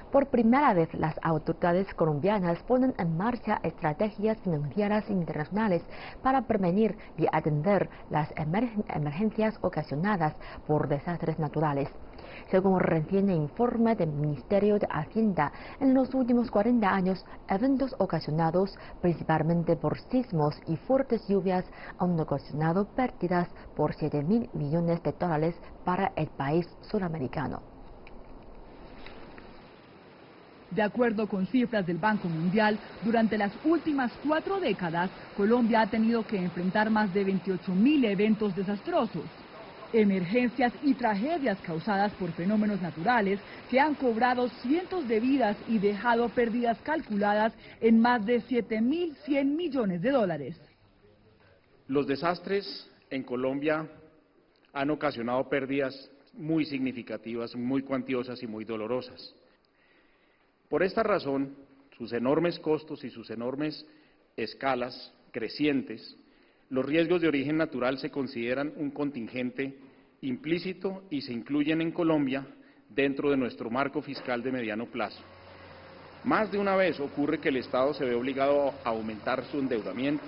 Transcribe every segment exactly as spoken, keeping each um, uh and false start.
Por primera vez, las autoridades colombianas ponen en marcha estrategias financieras internacionales para prevenir y atender las emergencias ocasionadas por desastres naturales. Según reciente informe del Ministerio de Hacienda, en los últimos cuarenta años, eventos ocasionados principalmente por sismos y fuertes lluvias han ocasionado pérdidas por siete mil millones de dólares para el país sudamericano. De acuerdo con cifras del Banco Mundial, durante las últimas cuatro décadas, Colombia ha tenido que enfrentar más de veintiocho mil eventos desastrosos, emergencias y tragedias causadas por fenómenos naturales que han cobrado cientos de vidas y dejado pérdidas calculadas en más de siete mil cien millones de dólares. Los desastres en Colombia han ocasionado pérdidas muy significativas, muy cuantiosas y muy dolorosas. Por esta razón, sus enormes costos y sus enormes escalas crecientes, los riesgos de origen natural se consideran un contingente implícito y se incluyen en Colombia dentro de nuestro marco fiscal de mediano plazo. Más de una vez ocurre que el Estado se ve obligado a aumentar su endeudamiento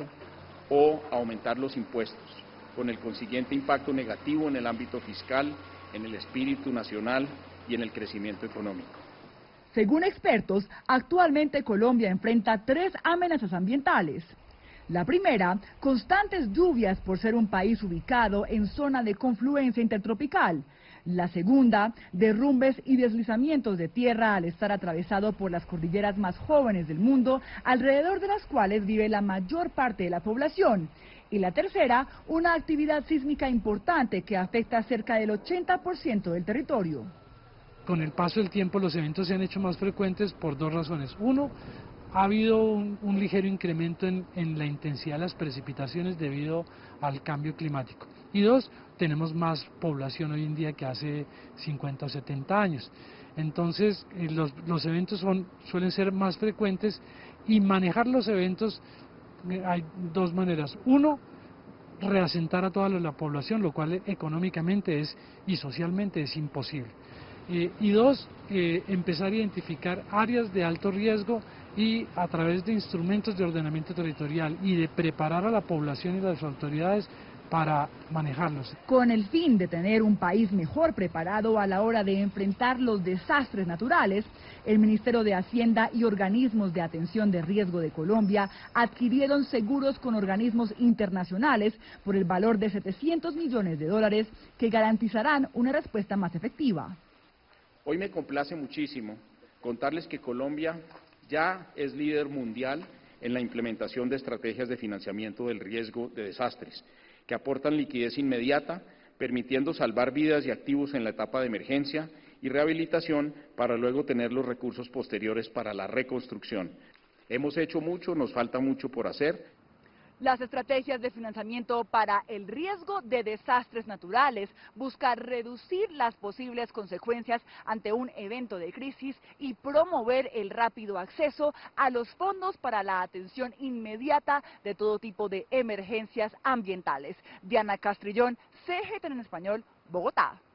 o a aumentar los impuestos, con el consiguiente impacto negativo en el ámbito fiscal, en el espíritu nacional y en el crecimiento económico. Según expertos, actualmente Colombia enfrenta tres amenazas ambientales. La primera, constantes lluvias por ser un país ubicado en zona de confluencia intertropical. La segunda, derrumbes y deslizamientos de tierra al estar atravesado por las cordilleras más jóvenes del mundo, alrededor de las cuales vive la mayor parte de la población. Y la tercera, una actividad sísmica importante que afecta a cerca del ochenta por ciento del territorio. Con el paso del tiempo los eventos se han hecho más frecuentes por dos razones. Uno, ha habido un, un ligero incremento en, en la intensidad de las precipitaciones debido al cambio climático. Y dos, tenemos más población hoy en día que hace cincuenta o setenta años. Entonces eh, los, los eventos son, suelen ser más frecuentes y manejar los eventos eh, hay dos maneras. Uno, reasentar a toda la población, lo cual económicamente es y socialmente es imposible. Eh, y dos, eh, empezar a identificar áreas de alto riesgo y a través de instrumentos de ordenamiento territorial y de preparar a la población y las autoridades para manejarlos. Con el fin de tener un país mejor preparado a la hora de enfrentar los desastres naturales, el Ministerio de Hacienda y organismos de atención de riesgo de Colombia adquirieron seguros con organismos internacionales por el valor de setecientos millones de dólares que garantizarán una respuesta más efectiva. Hoy me complace muchísimo contarles que Colombia ya es líder mundial en la implementación de estrategias de financiamiento del riesgo de desastres, que aportan liquidez inmediata, permitiendo salvar vidas y activos en la etapa de emergencia y rehabilitación para luego tener los recursos posteriores para la reconstrucción. Hemos hecho mucho, nos falta mucho por hacer. Las estrategias de financiamiento para el riesgo de desastres naturales buscan reducir las posibles consecuencias ante un evento de crisis y promover el rápido acceso a los fondos para la atención inmediata de todo tipo de emergencias ambientales. Diana Castrillón, C G T N en Español, Bogotá.